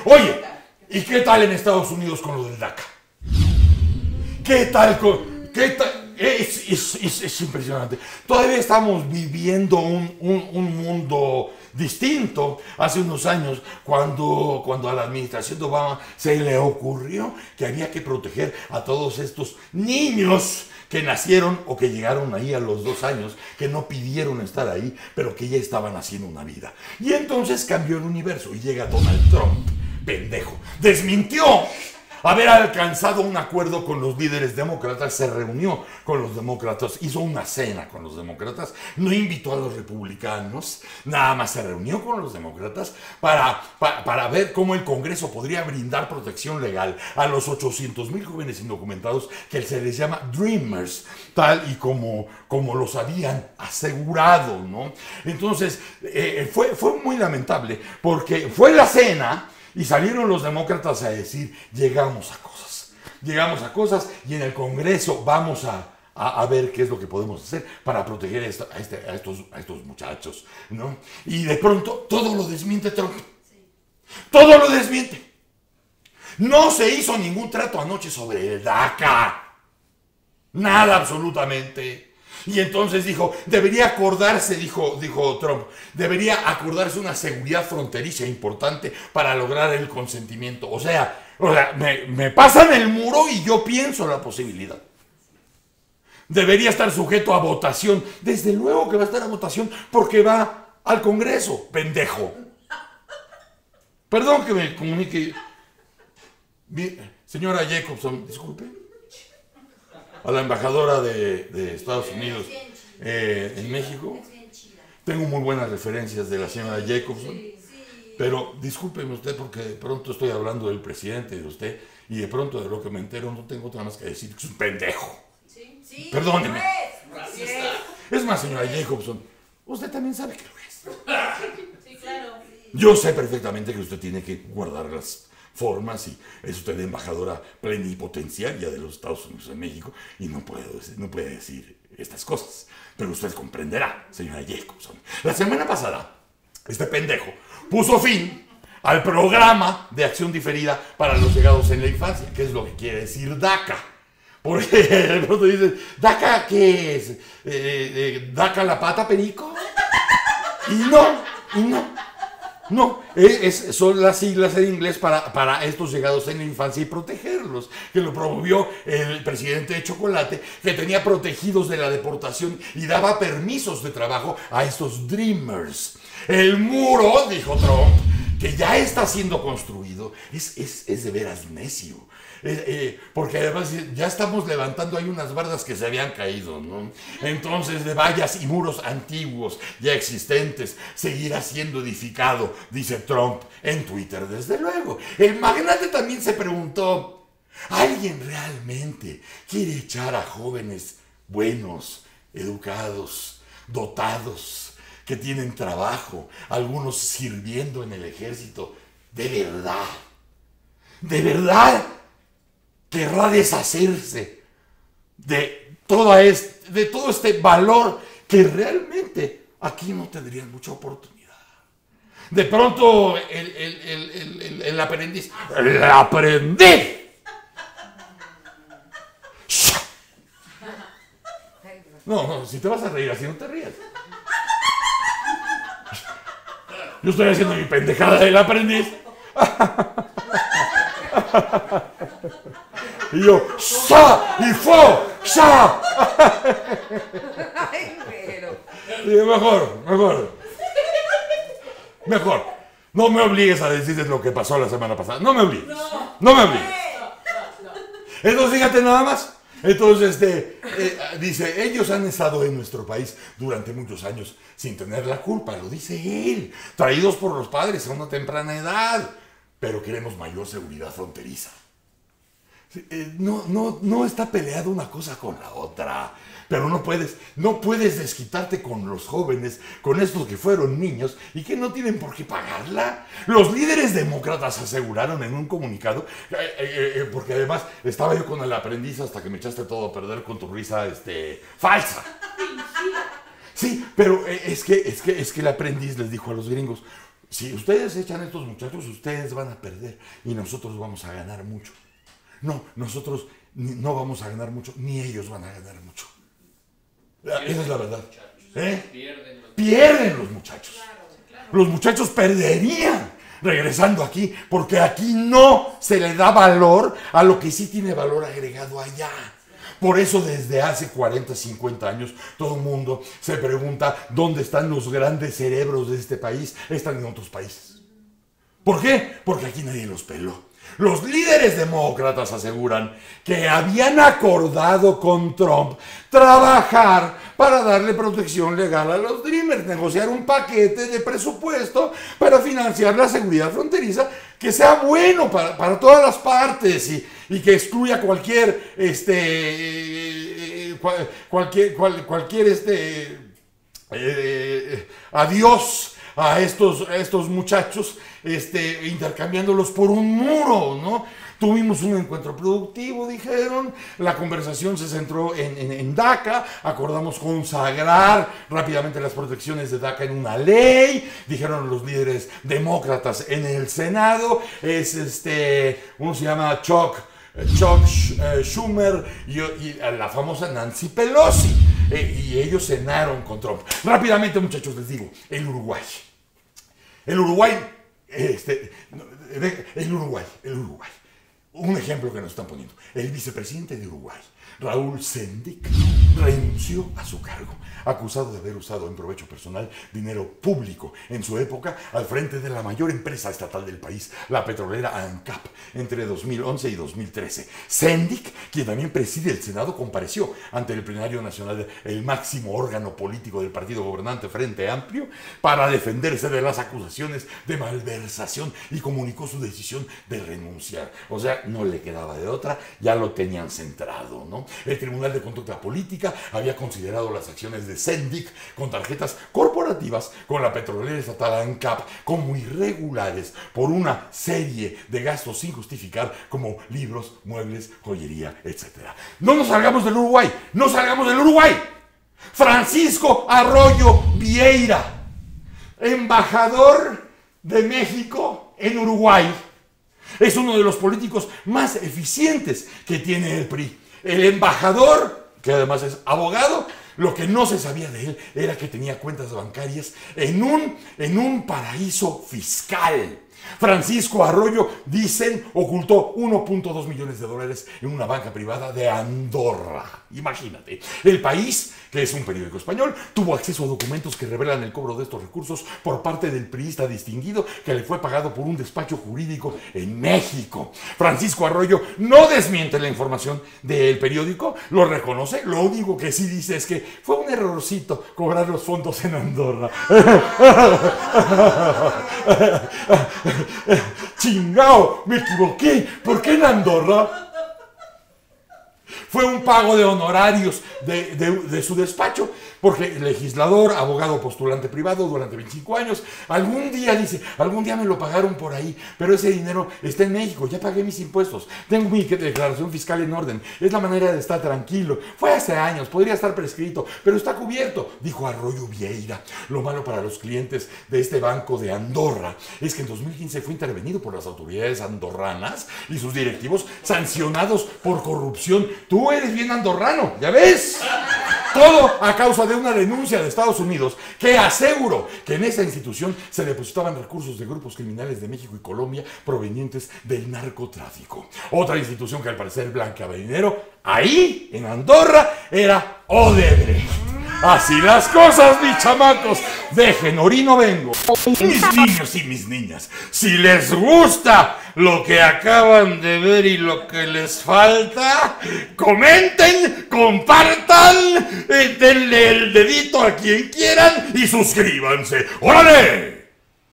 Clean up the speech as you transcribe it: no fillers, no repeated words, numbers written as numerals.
Oye, ¿y qué tal en Estados Unidos con lo del DACA? ¿Qué tal con...? ¿Qué tal? Es impresionante. Todavía estamos viviendo un mundo distinto. Hace unos años, cuando a la administración de Obama se le ocurrió que había que proteger a todos estos niños que nacieron o que llegaron ahí a los 2 años, que no pidieron estar ahí, pero que ya estaban haciendo una vida. Y entonces cambió el universo y llega Donald Trump, pendejo, desmintió haber alcanzado un acuerdo con los líderes demócratas, se reunió con los demócratas, hizo una cena con los demócratas, no invitó a los republicanos, nada más se reunió con los demócratas para ver cómo el Congreso podría brindar protección legal a los 800,000 jóvenes indocumentados que se les llama Dreamers, tal y como los habían asegurado, ¿no? Entonces, fue muy lamentable, porque fue la cena y salieron los demócratas a decir, llegamos a cosas y en el Congreso vamos a ver qué es lo que podemos hacer para proteger a estos muchachos, ¿no? Y de pronto todo lo desmiente Trump. Todo lo desmiente. No se hizo ningún trato anoche sobre el DACA. Nada absolutamente. Y entonces debería acordarse, dijo Trump, debería acordarse una seguridad fronteriza importante para lograr el consentimiento. O sea, me pasan el muro y yo pienso la posibilidad. Debería estar sujeto a votación. Desde luego que va a estar a votación porque va al Congreso, pendejo. Perdón que me comunique. Señora Jacobson, disculpe. A la embajadora de Estados Unidos en México. Tengo muy buenas referencias de la señora Jacobson, pero discúlpeme usted porque de pronto estoy hablando del presidente y de usted y de pronto de lo que me entero no tengo otra más que decir que es un pendejo. Perdóneme. Es más, señora Jacobson, usted también sabe que lo es. Sí, claro. Yo sé perfectamente que usted tiene que guardar las formas y es usted embajadora plenipotenciaria de los Estados Unidos en México y no puede decir estas cosas. Pero usted comprenderá, señora Jacobson. La semana pasada, este pendejo puso fin al programa de acción diferida para los llegados en la infancia, que es lo que quiere decir DACA. Porque de pronto dicen, ¿DACA qué es? ¿DACA la pata, perico? Y no, son las siglas en inglés para estos llegados en la infancia y protegerlos, que lo promovió el presidente de Chocolate, que tenía protegidos de la deportación y daba permisos de trabajo a estos Dreamers. El muro, dijo Trump, que ya está siendo construido, es de veras necio. Porque además ya estamos levantando ahí unas bardas que se habían caído, ¿no? Entonces, de vallas y muros antiguos ya existentes seguirá siendo edificado, dice Trump en Twitter, desde luego. El magnate también se preguntó, ¿alguien realmente quiere echar a jóvenes buenos, educados, dotados, que tienen trabajo, algunos sirviendo en el ejército? ¿De verdad querrá deshacerse de todo este valor que realmente aquí no tendrían mucha oportunidad? De pronto el aprendiz, No, si te vas a reír así no te rías. Yo estoy haciendo mi pendejada del aprendiz. Y yo, ¡sa! ¡Y fo! ¡sa! Ay, pero. Mejor. No me obligues a decirles lo que pasó la semana pasada. No me obligues. No me obligues. Entonces, fíjate nada más. Entonces, dice, ellos han estado en nuestro país durante muchos años sin tener la culpa, lo dice él, traídos por los padres a una temprana edad, pero queremos mayor seguridad fronteriza. No está peleada una cosa con la otra, pero no puedes desquitarte con los jóvenes, con estos que fueron niños y que no tienen por qué pagarla. Los líderes demócratas aseguraron en un comunicado, porque además estaba yo con el aprendiz hasta que me echaste todo a perder con tu risa falsa. Sí, pero es que el aprendiz les dijo a los gringos, si ustedes echan a estos muchachos, ustedes van a perder y nosotros vamos a ganar mucho. No, nosotros no vamos a ganar mucho, ni ellos van a ganar mucho. Esa es la verdad. Pierden los muchachos. Los muchachos perderían regresando aquí, porque aquí no se le da valor a lo que sí tiene valor agregado allá. Por eso desde hace 40, 50 años todo el mundo se pregunta dónde están los grandes cerebros de este país. Están en otros países. ¿Por qué? Porque aquí nadie los peló. Los líderes demócratas aseguran que habían acordado con Trump trabajar para darle protección legal a los Dreamers, negociar un paquete de presupuesto para financiar la seguridad fronteriza que sea bueno para todas las partes y que excluya cualquier adiós a estos muchachos, intercambiándolos por un muro, ¿no? Tuvimos un encuentro productivo, dijeron, la conversación se centró en DACA, acordamos consagrar rápidamente las protecciones de DACA en una ley, dijeron los líderes demócratas en el Senado, uno se llama Chuck Schumer y la famosa Nancy Pelosi, y ellos cenaron con Trump. Rápidamente, muchachos, les digo, el Uruguay. Un ejemplo que nos están poniendo. El vicepresidente de Uruguay, Raúl Sendic, renunció a su cargo, acusado de haber usado en provecho personal dinero público en su época al frente de la mayor empresa estatal del país, la petrolera ANCAP, entre 2011 y 2013. Sendic, quien también preside el Senado, compareció ante el Plenario Nacional, el máximo órgano político del partido gobernante Frente Amplio, para defenderse de las acusaciones de malversación y comunicó su decisión de renunciar. O sea, no le quedaba de otra, ya lo tenían centrado, ¿no? El Tribunal de Conducta Política había considerado las acciones de Sendic con tarjetas corporativas con la petrolera estatal ANCAP como irregulares por una serie de gastos sin justificar, como libros, muebles, joyería, etc. No nos salgamos del Uruguay, no salgamos del Uruguay. Francisco Arroyo Vieira, embajador de México en Uruguay, es uno de los políticos más eficientes que tiene el PRI. El embajador, que además es abogado, lo que no se sabía de él era que tenía cuentas bancarias en un paraíso fiscal. Francisco Arroyo, dicen, ocultó 1.2 millones de dólares en una banca privada de Andorra. Imagínate, el País, que es un periódico español, tuvo acceso a documentos que revelan el cobro de estos recursos por parte del priista distinguido que le fue pagado por un despacho jurídico en México. Francisco Arroyo no desmiente la información del periódico, lo reconoce, lo único que sí dice es que fue un errorcito cobrar los fondos en Andorra. ¡Chingao! Me equivoqué. ¿Por qué en Andorra? Fue un pago de honorarios de su despacho, porque el legislador, abogado postulante privado durante 25 años, algún día me lo pagaron por ahí, pero ese dinero está en México, ya pagué mis impuestos, tengo mi declaración fiscal en orden, es la manera de estar tranquilo. Fue hace años, podría estar prescrito, pero está cubierto, dijo Arroyo Vieira. Lo malo para los clientes de este banco de Andorra es que en 2015 fue intervenido por las autoridades andorranas y sus directivos sancionados por corrupción. Tú eres bien andorrano, ¿ya ves? Todo a causa de una denuncia de Estados Unidos que aseguró que en esa institución se depositaban recursos de grupos criminales de México y Colombia provenientes del narcotráfico. Otra institución que al parecer blanqueaba dinero, ahí, en Andorra, era Odebrecht. Así las cosas, mis chamacos. Dejen, orino vengo. Mis niños y mis niñas, si les gusta lo que acaban de ver y lo que les falta, comenten, compartan, denle el dedito a quien quieran y suscríbanse. ¡Órale!